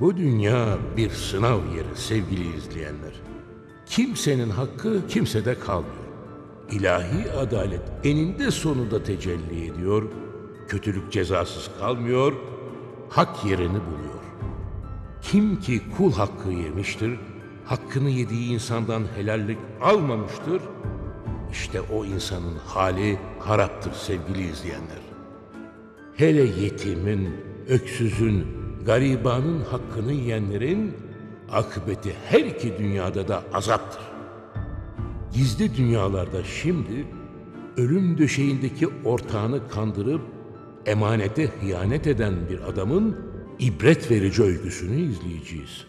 Bu dünya bir sınav yeri sevgili izleyenler. Kimsenin hakkı kimsede kalmıyor. İlahi adalet eninde sonunda tecelli ediyor. Kötülük cezasız kalmıyor, hak yerini buluyor. Kim ki kul hakkı yemiştir, hakkını yediği insandan helallik almamıştır, İşte o insanın hali haraptır sevgili izleyenler. Hele yetimin, öksüzün, garibanın hakkını yiyenlerin akıbeti her iki dünyada da azaptır. Gizli dünyalarda şimdi ölüm döşeğindeki ortağını kandırıp emanete hıyanet eden bir adamın ibret verici öyküsünü izleyeceğiz.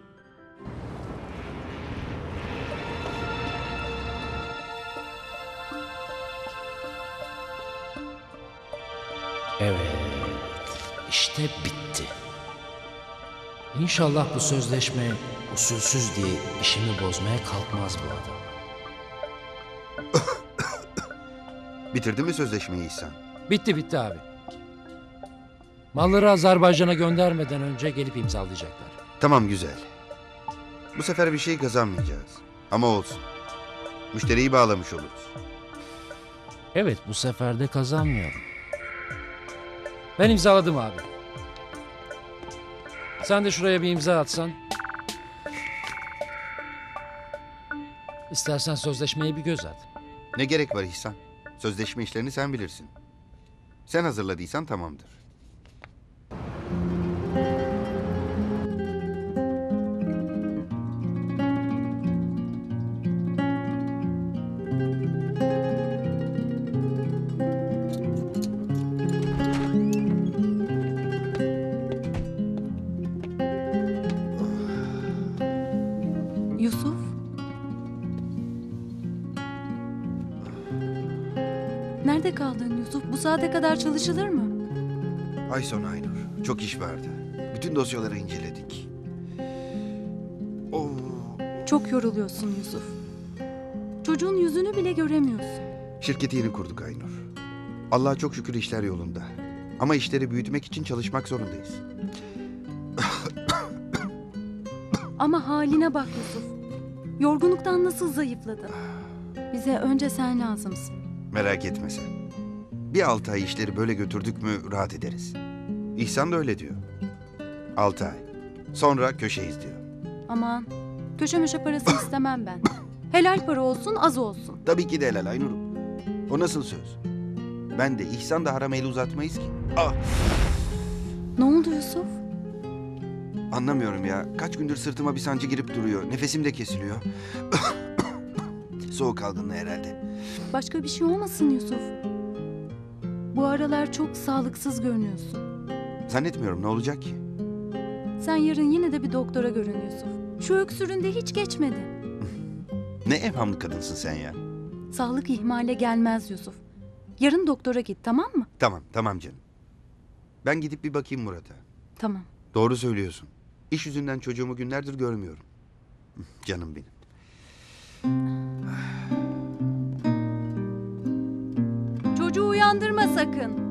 Evet, işte bitti. İnşallah bu sözleşme usulsüz diye işimi bozmaya kalkmaz bu adam. Bitirdin mi sözleşmeyi İhsan? Bitti abi. Malları Azerbaycan'a göndermeden önce gelip imzalayacaklar. Tamam, güzel. Bu sefer bir şey kazanmayacağız. Ama olsun. Müşteriyi bağlamış oluruz. Evet, bu sefer de kazanmıyorum. Ben imzaladım abi. Sen de şuraya bir imza atsan. İstersen sözleşmeye bir göz at. Ne gerek var İhsan? Sözleşme işlerini sen bilirsin. Sen hazırladıysan tamamdır. Yusuf? Nerede kaldın Yusuf? Bu saate kadar çalışılır mı? Ay sonu Aynur. Çok iş vardı. Bütün dosyaları inceledik. Oo. Çok yoruluyorsun Yusuf. Çocuğun yüzünü bile göremiyorsun. Şirketi yeni kurduk Aynur. Allah'a çok şükür işler yolunda. Ama işleri büyütmek için çalışmak zorundayız. Ama haline bak Yusuf. Yorgunluktan nasıl zayıfladın? Bize önce sen lazımsın. Merak etme sen. Bir 6 ay işleri böyle götürdük mü rahat ederiz. İhsan da öyle diyor. 6 ay. Sonra köşeyiz diyor. Aman, köşe möşe parası istemem ben. Helal para olsun, az olsun. Tabii ki de helal Aynur'um. O nasıl söz? Ben de İhsan da haram eli uzatmayız ki. Ah! Ne oldu Yusuf? Anlamıyorum ya. Kaç gündür sırtıma bir sancı girip duruyor. Nefesim de kesiliyor. Soğuk algınlığı herhalde. Başka bir şey olmasın Yusuf. Bu aralar çok sağlıksız görünüyorsun. Zannetmiyorum, ne olacak ki? Sen yarın yine de bir doktora görün Yusuf. Şu öksürüğünde hiç geçmedi. Ne evhamlı kadınsın sen ya. Sağlık ihmale gelmez Yusuf. Yarın doktora git, tamam mı? Tamam canım. Ben gidip bir bakayım Murat'a. Tamam. Doğru söylüyorsun. İş yüzünden çocuğumu günlerdir görmüyorum. Canım benim. Çocuğu uyandırma sakın.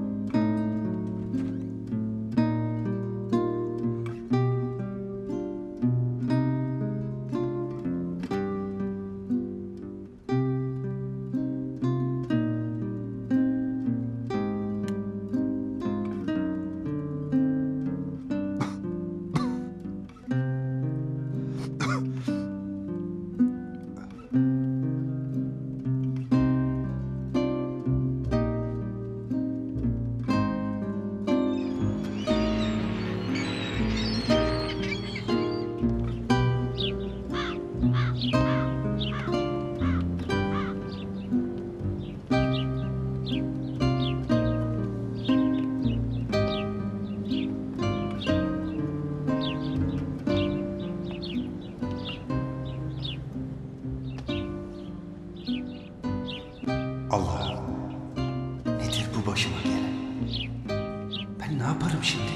Allah'ım, nedir bu başıma gelen? Ben ne yaparım şimdi?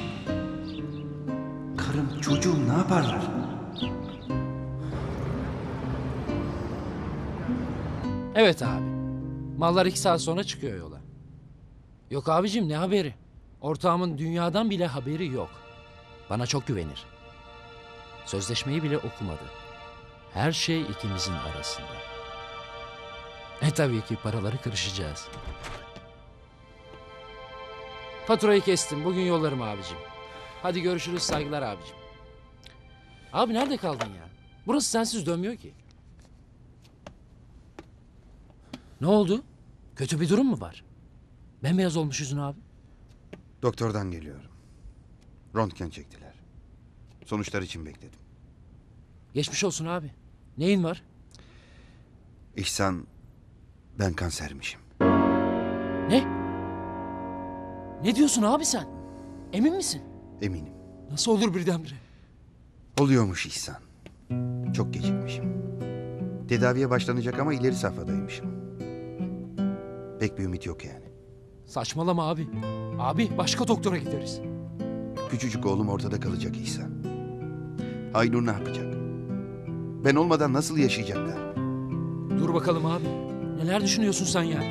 Karım, çocuğum ne yaparlar? Evet abi. Mallar 2 saat sonra çıkıyor yola. Yok abicim, ne haberi? Ortağımın dünyadan bile haberi yok. Bana çok güvenir. Sözleşmeyi bile okumadı. Her şey ikimizin arasında. Tabii ki paraları kırışacağız. Faturayı kestim. Bugün yollarım abicim. Hadi görüşürüz, saygılar abicim. Abi nerede kaldın ya? Burası sensiz dönmüyor ki. Ne oldu? Kötü bir durum mu var? Bembeyaz olmuş yüzün abi. Doktordan geliyorum. Röntgen çektiler. Sonuçlar için bekledim. Geçmiş olsun abi. Neyin var? İhsan, ben kansermişim. Ne? Ne diyorsun abi sen? Emin misin? Eminim. Nasıl olur birdenbire? Oluyormuş İhsan. Çok gecikmişim. Tedaviye başlanacak ama ileri safhadaymışım. Pek bir ümit yok yani. Saçmalama abi. Abi başka doktora gideriz. Küçücük oğlum ortada kalacak İhsan. Aynur ne yapacak? Ben olmadan nasıl yaşayacaklar? Dur bakalım abi. Neler düşünüyorsun sen ya?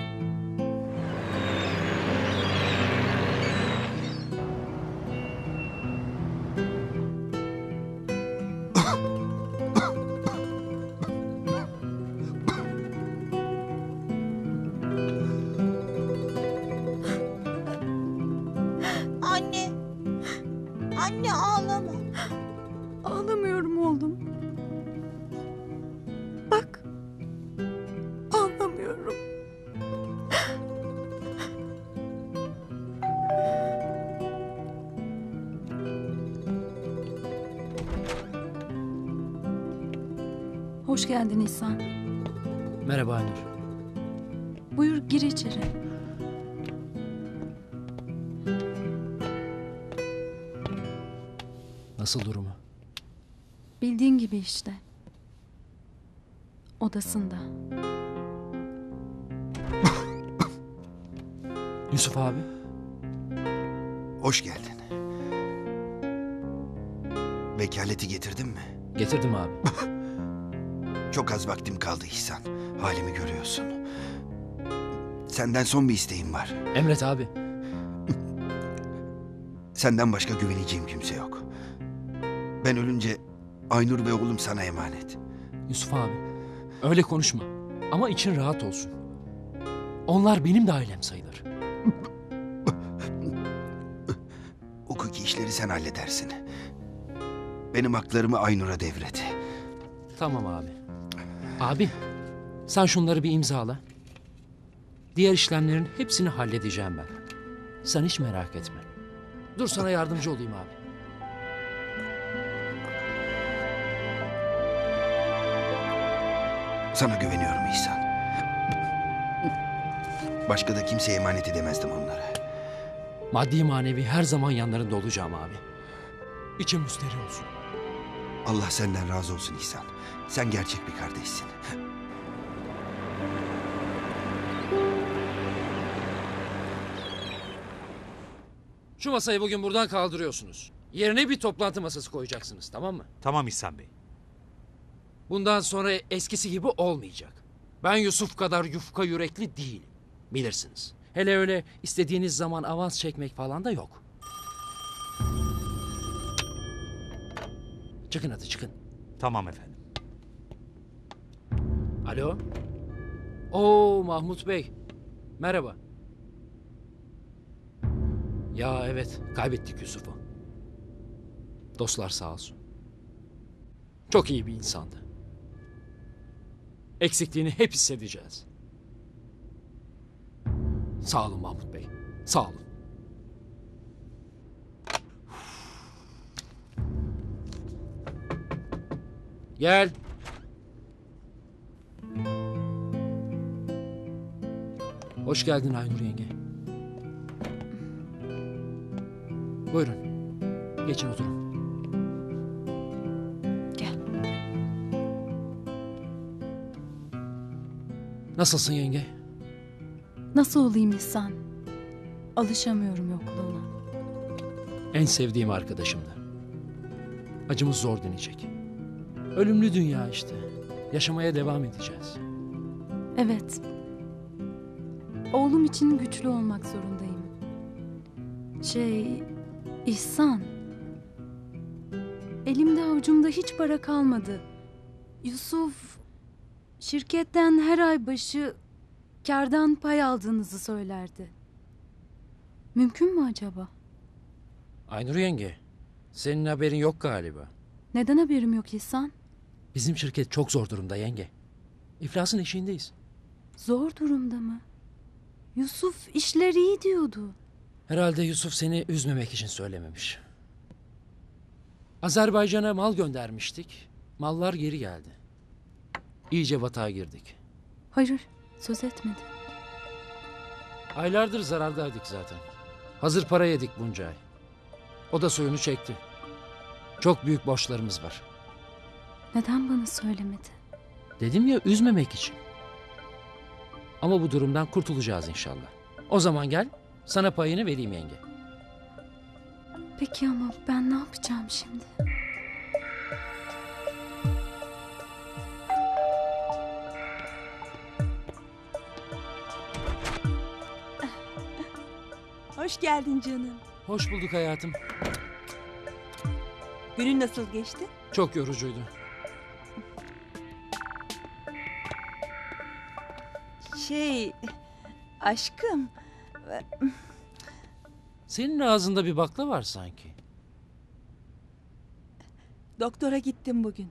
Anne. Anne ağlama. Ağlamıyorum oğlum. Bak. Ağlamıyorum. Hoş geldin İhsan. Merhaba Aynur. Buyur gir içeri. Nasıl durumu? Bildiğin gibi işte. Odasında. Yusuf abi. Hoş geldin. Vekaleti getirdin mi? Getirdim abi. Çok az vaktim kaldı İhsan. Halimi görüyorsun. Senden son bir isteğim var. Emret abi. Senden başka güveneceğim kimse yok. Ben ölünce Aynur ve oğlum sana emanet. Yusuf abi. Öyle konuşma. Ama için rahat olsun. Onlar benim de ailem sayılır. Hukuki işleri sen halledersin. Benim haklarımı Aynur'a devret. Tamam abi. Abi, sen şunları bir imzala. Diğer işlemlerin hepsini halledeceğim ben. Sen hiç merak etme. Dur sana yardımcı olayım abi. Sana güveniyorum İhsan. Başka da kimseye emanet edemezdim onları. Maddi manevi her zaman yanlarında olacağım abi. İçim müsterih olsun. Allah senden razı olsun İhsan. Sen gerçek bir kardeşsin. Şu masayı bugün buradan kaldırıyorsunuz. Yerine bir toplantı masası koyacaksınız, tamam mı? Tamam İhsan Bey. Bundan sonra eskisi gibi olmayacak. Ben Yusuf kadar yufka yürekli değilim. Bilirsiniz. Hele öyle istediğiniz zaman avans çekmek falan da yok. Çıkın hadi çıkın. Tamam efendim. Alo? Oo Mahmut Bey. Merhaba. Ya evet, kaybettik Yusuf'u. Dostlar sağ olsun. Çok iyi bir insandı. Eksikliğini hep hissedeceğiz. Sağ olun Mahmut Bey. Sağ olun. Gel. Hoş geldin Aynur yenge. Buyurun. Geçin oturun. Gel. Nasılsın yenge? Nasıl olayım İhsan? Alışamıyorum yokluğuna. En sevdiğim arkadaşımdı. Acımız zor dinecek. Ölümlü dünya işte. Yaşamaya devam edeceğiz. Evet. Oğlum için güçlü olmak zorundayım. İhsan. Elimde avucumda hiç para kalmadı. Yusuf şirketten her ay başı kârdan pay aldığınızı söylerdi. Mümkün mü acaba? Aynur yenge, senin haberin yok galiba. Neden haberim yok İhsan? Bizim şirket çok zor durumda yenge. İflasın eşiğindeyiz. Zor durumda mı? Yusuf işler iyi diyordu. Herhalde Yusuf seni üzmemek için söylememiş. Azerbaycan'a mal göndermiştik. Mallar geri geldi. İyice batağa girdik. Hayır, söz etmedi. Aylardır zarardaydık zaten. Hazır para yedik bunca ay. O da suyunu çekti. Çok büyük borçlarımız var. Neden bana söylemedi? Dedim ya, üzmemek için. Ama bu durumdan kurtulacağız inşallah. O zaman gel, sana payını vereyim yenge. Peki ama ben ne yapacağım şimdi? Hoş geldin canım. Hoş bulduk hayatım. Günün nasıl geçti? Çok yorucuydu. Aşkım. Senin ağzında bir bakla var sanki. Doktora gittim bugün.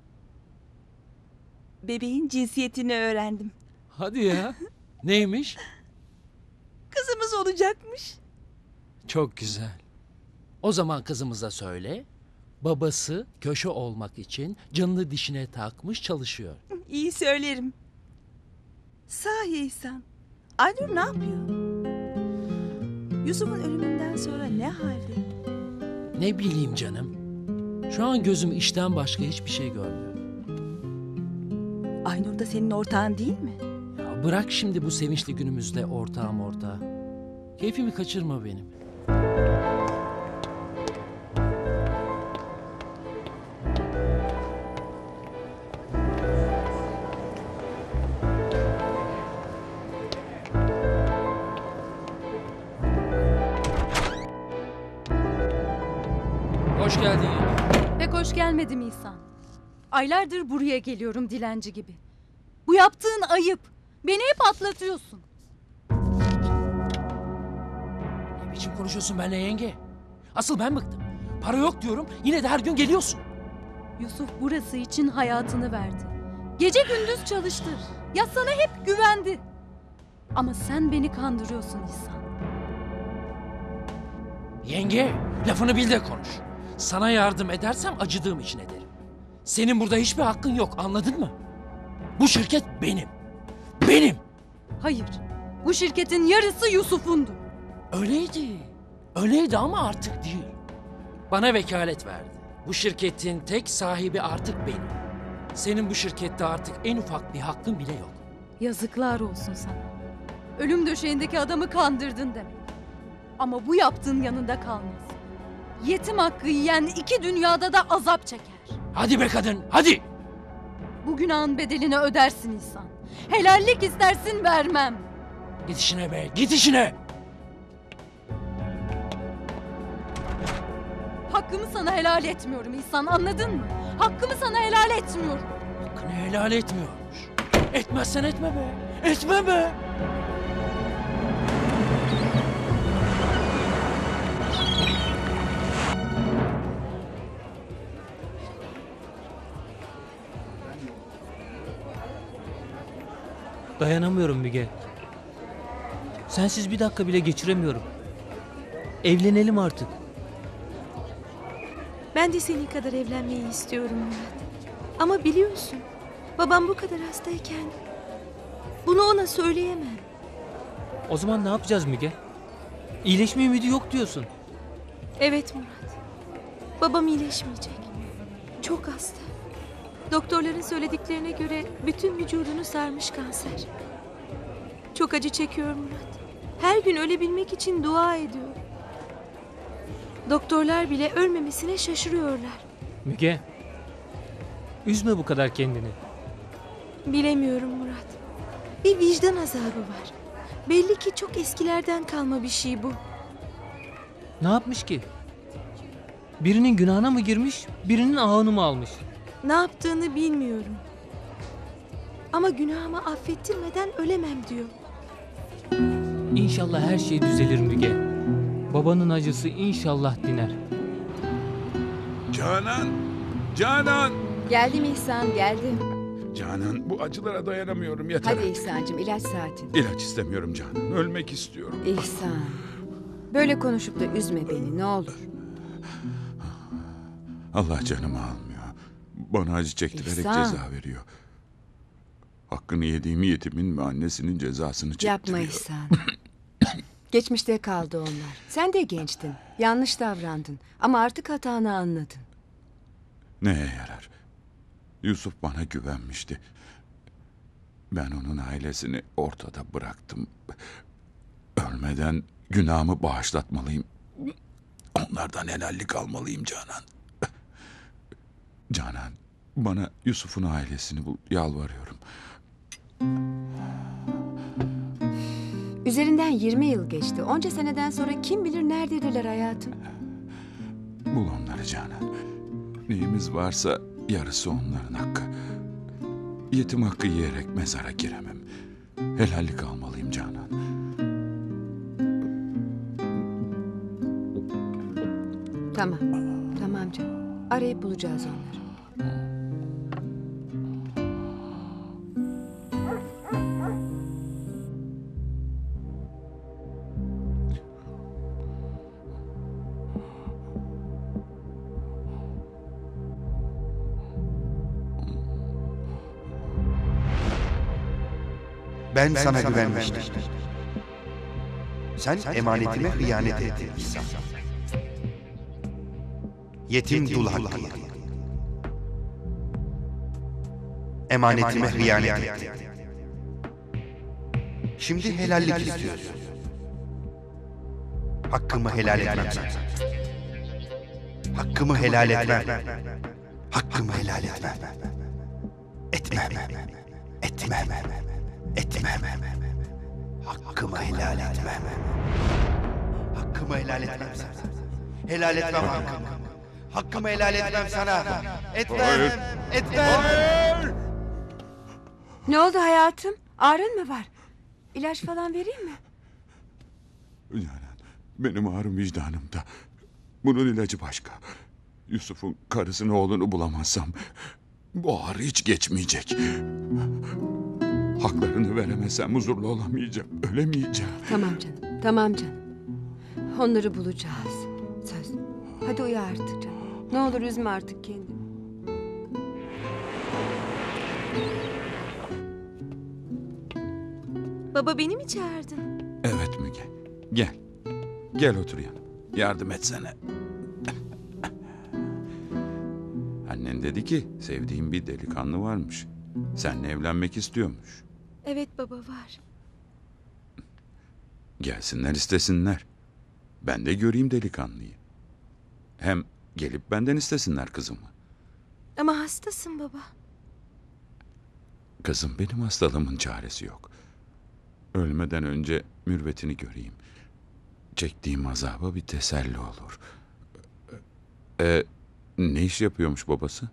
Bebeğin cinsiyetini öğrendim. Hadi ya. Neymiş? Kızımız olacakmış. Çok güzel. O zaman kızımıza söyle. Babası köşe olmak için canını dişine takmış çalışıyor. İyi söylerim. Sahi İhsan. Aynur ne yapıyor? Yusuf'un ölümünden sonra ne halde? Ne bileyim canım. Şu an gözüm işten başka hiçbir şey görmüyor. Aynur da senin ortağın değil mi? Ya bırak şimdi bu sevinçli günümüzde ortağım ortağı. Keyfimi kaçırma benim. Hoş geldin yenge. Pek hoş gelmedim İhsan. Aylardır buraya geliyorum dilenci gibi. Bu yaptığın ayıp. Beni hep atlatıyorsun. Ne biçim konuşuyorsun benimle yenge? Asıl ben bıktım. Para yok diyorum, yine de her gün geliyorsun. Yusuf burası için hayatını verdi. Gece gündüz çalıştı. Ya sana hep güvendi. Ama sen beni kandırıyorsun İhsan. Yenge, lafını bil de konuş. Sana yardım edersem acıdığım için ederim. Senin burada hiçbir hakkın yok, anladın mı? Bu şirket benim. Benim. Hayır. Bu şirketin yarısı Yusuf'undu. Öyleydi. Öyleydi ama artık değil. Bana vekalet verdi. Bu şirketin tek sahibi artık benim. Senin bu şirkette artık en ufak bir hakkın bile yok. Yazıklar olsun sana. Ölüm döşeğindeki adamı kandırdın demek. Ama bu yaptığın yanında kalmaz. Yetim hakkı yiyen iki dünyada da azap çeker. Hadi be kadın, hadi. Bu günahın bedelini ödersin İhsan. Helallik istersin vermem. Git işine be, git işine. Hakkımı sana helal etmiyorum İhsan, anladın mı? Hakkımı sana helal etmiyorum. Hakkını helal etmiyormuş. Etmezsen etme be, etme be. Dayanamıyorum Müge. Sensiz bir dakika bile geçiremiyorum. Evlenelim artık. Ben de senin kadar evlenmeyi istiyorum Murat. Ama biliyorsun, babam bu kadar hastayken bunu ona söyleyemem. O zaman ne yapacağız Müge? İyileşme ümidi yok diyorsun. Evet Murat. Babam iyileşmeyecek. Çok hasta. Doktorların söylediklerine göre bütün vücudunu sarmış kanser. Çok acı çekiyor Murat. Her gün ölebilmek için dua ediyor. Doktorlar bile ölmemesine şaşırıyorlar. Müge, üzme bu kadar kendini. Bilemiyorum Murat. Bir vicdan azabı var. Belli ki çok eskilerden kalma bir şey bu. Ne yapmış ki? Birinin günahına mı girmiş, birinin ahını mı almış? Ne yaptığını bilmiyorum. Ama günahımı affettirmeden ölemem diyor. İnşallah her şey düzelir Müge. Babanın acısı inşallah diner. Canan! Canan! Geldim İhsan, geldim. Canan, bu acılara dayanamıyorum, yeter. Hadi İhsan'cığım, ilaç saatin. İlaç istemiyorum Canan. Ölmek istiyorum. İhsan, böyle konuşup da üzme beni, ne olur. Allah canımı almıyor. Bana acı çektirerek İhsan. ceza veriyor. Hakkını yediğim yetimin ve annesinin cezasını çektiriyor. Yapma İhsan. Geçmişte kaldı onlar. Sen de gençtin, yanlış davrandın. Ama artık hatanı anladın. Neye yarar? Yusuf bana güvenmişti. Ben onun ailesini ortada bıraktım. Ölmeden günahımı bağışlatmalıyım. Onlardan helallik almalıyım Canan. Canan, bana Yusuf'un ailesini bul, yalvarıyorum. Üzerinden 20 yıl geçti. Onca seneden sonra kim bilir nerededirler hayatım. Bul onları Canan. Neyimiz varsa yarısı onların hakkı. Yetim hakkı yiyerek mezara giremem. Helallik almalıyım Canan. Tamam, tamam canım. Arayıp bulacağız onları. Ben sana güvenmiştim. Sen emanetime hıyanet ettin İhsan. Yetim dul hakkı yedin. Emanetime hıyanet ettin. Şimdi helallik istiyorsun. Hakkımı helal etmem sana. Hakkımı helal etmem. Hakkımı helal etmem. Etmem. Etmem. Etmem. Hakkımı helal etmem. Hakkımı helal etmem sana. Helal etmem hakkımı. Hakkımı helal etmem sana. Etmem. Hayır. Etmem. Ne oldu hayatım? Ağrın mı var? İlaç falan vereyim mi? Canan, benim ağrım vicdanımda. Bunun ilacı başka. Yusuf'un karısını oğlunu bulamazsam bu ağrı hiç geçmeyecek. Haklarını veremezsem huzurlu olamayacağım, ölemeyeceğim. Tamam canım, tamam canım. Onları bulacağız. Söz. Hadi uyu artık canım. Ne olur üzme artık kendini. Baba beni mi çağırdın? Evet Müge, gel. Gel otur yanıma, yardım etsene. Annen dedi ki sevdiğin bir delikanlı varmış. Seninle evlenmek istiyormuş. Evet baba var. Gelsinler istesinler. Ben de göreyim delikanlıyı. Hem gelip benden istesinler kızımı. Ama hastasın baba. Kızım, benim hastalığımın çaresi yok. Ölmeden önce mürvetini göreyim. Çektiğim azaba bir teselli olur. Ne iş yapıyormuş babası?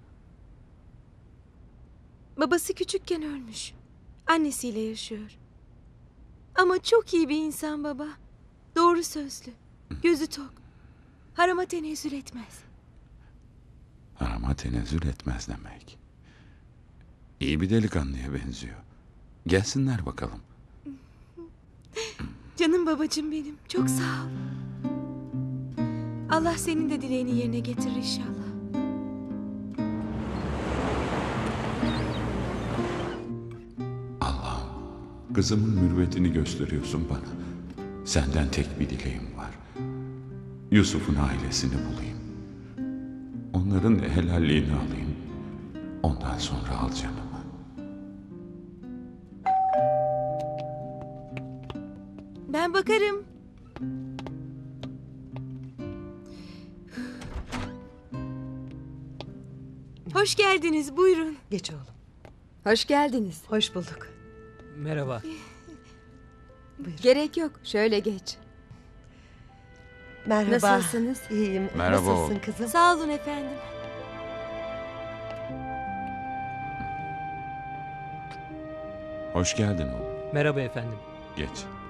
Babası küçükken ölmüş. Annesiyle yaşıyor. Ama çok iyi bir insan baba. Doğru sözlü. Gözü tok. Harama tenezzül etmez. Harama tenezzül etmez demek. İyi bir delikanlıya benziyor. Gelsinler bakalım. Canım babacığım benim. Çok sağ ol. Allah senin de dileğini yerine getirir inşallah. Kızımın mürvetini gösteriyorsun bana. Senden tek bir dileğim var. Yusuf'un ailesini bulayım. Onların helalliğini alayım. Ondan sonra al canımı. Ben bakarım. Hoş geldiniz. Buyurun. Geç oğlum. Hoş geldiniz. Hoş bulduk. Merhaba. Buyur. Gerek yok. Şöyle geç. Merhaba. Nasılsınız? İyiyim. Merhaba Nasılsın oğlum. kızım? Sağ olun efendim. Hoş geldin oğlum. Merhaba efendim. Geç.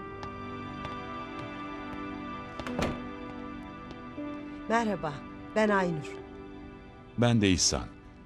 Merhaba. Ben Aynur. Ben de İhsan.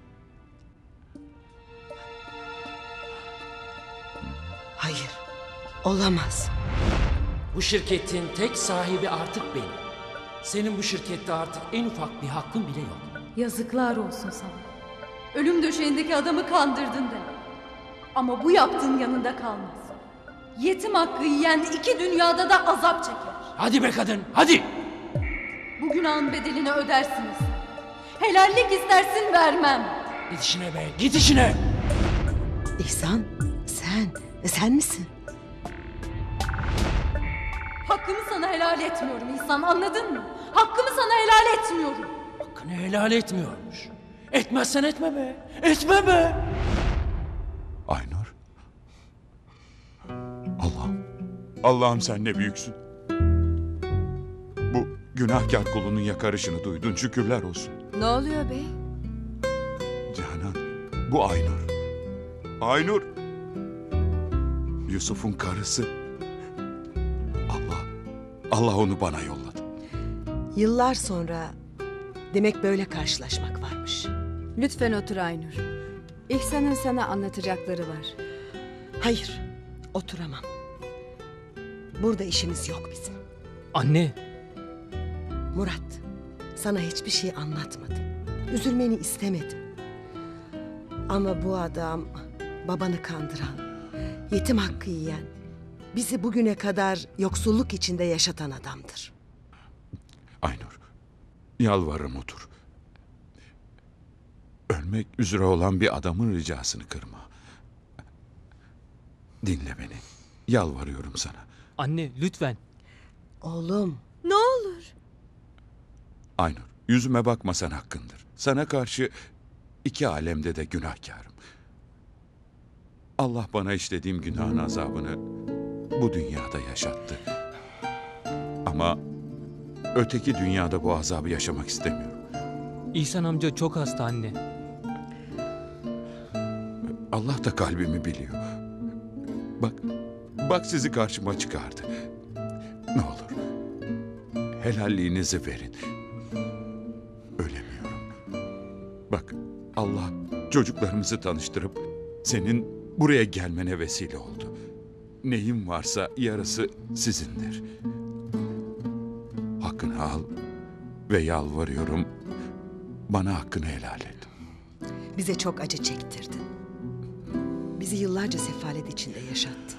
Hayır. Olamaz. Bu şirketin tek sahibi artık benim. Senin bu şirkette artık en ufak bir hakkın bile yok. Yazıklar olsun sana. Ölüm döşeğindeki adamı kandırdın de. Ama bu yaptığın yanında kalmaz. Yetim hakkı yiyen iki dünyada da azap çeker. Hadi be kadın, hadi! Bu günahın bedelini ödersiniz. Helallik istersin vermem. Git işine be, git işine! İhsan, sen misin? Hakkımı sana helal etmiyorum İhsan, anladın mı? Hakkımı sana helal etmiyorum. Hakkını helal etmiyormuş. Etmezsen etme be, etme be! Aynur. Allah'ım sen ne büyüksün. Bu günahkar kulunun yakarışını duydun, şükürler olsun. Ne oluyor bey? Canan, bu Aynur. Aynur. Yusuf'un karısı. Allah onu bana yolladı. Yıllar sonra demek böyle karşılaşmak varmış. Lütfen otur Aynur. İhsan'ın sana anlatacakları var. Hayır, oturamam. Burada işimiz yok bizim. Anne. Murat, sana hiçbir şey anlatmadım. Üzülmeni istemedim. Ama bu adam babanı kandıran, yetim hakkı yiyen, bizi bugüne kadar yoksulluk içinde yaşatan adamdır. Aynur, yalvarırım otur. Ölmek üzere olan bir adamın ricasını kırma. Dinle beni. Yalvarıyorum sana. Anne lütfen. Oğlum. Ne olur. Aynur, yüzüme bakmasan hakkındır. Sana karşı iki alemde de günahkarım. Allah bana işlediğim günahın azabını bu dünyada yaşattı. Ama öteki dünyada bu azabı yaşamak istemiyorum. İhsan amca çok hasta anne. Allah da kalbimi biliyor. Bak sizi karşıma çıkardı. Ne olur helalliğinizi verin. Ölemiyorum. Bak Allah çocuklarımızı tanıştırıp senin buraya gelmene vesile oldu. Neyim varsa yarısı sizindir. Hakkını al ve yalvarıyorum bana hakkını helal et. Bize çok acı çektirdin. Bizi yıllarca sefalet içinde yaşattın.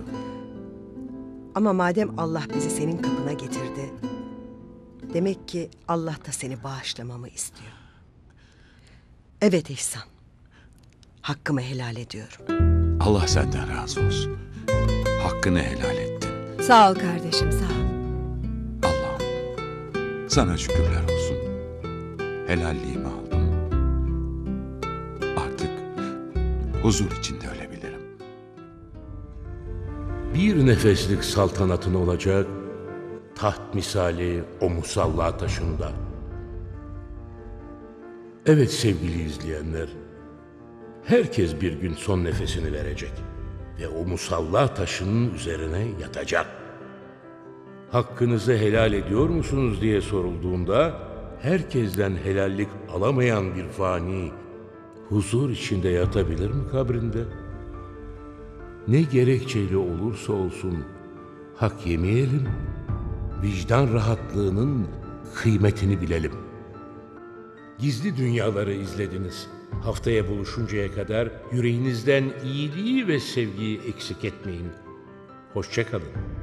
Ama madem Allah bizi senin kapına getirdi, demek ki Allah da seni bağışlamamı istiyor. Evet İhsan, hakkımı helal ediyorum. Allah senden razı olsun. Hakkını helal ettin. Sağ ol kardeşim, sağ ol. Allah'ım sana şükürler olsun. Helalliğimi aldım. Artık huzur içinde ölebilirim. Bir nefeslik saltanatın olacak, taht misali o musalla taşında. Evet sevgili izleyenler, herkes bir gün son nefesini verecek ve o musalla taşının üzerine yatacak. Hakkınızı helal ediyor musunuz diye sorulduğunda, herkesten helallik alamayan bir fani, huzur içinde yatabilir mi kabrinde? Ne gerekçeyle olursa olsun, hak yemeyelim, vicdan rahatlığının kıymetini bilelim. Gizli dünyaları izlediniz. Haftaya buluşuncaya kadar yüreğinizden iyiliği ve sevgiyi eksik etmeyin. Hoşça kalın.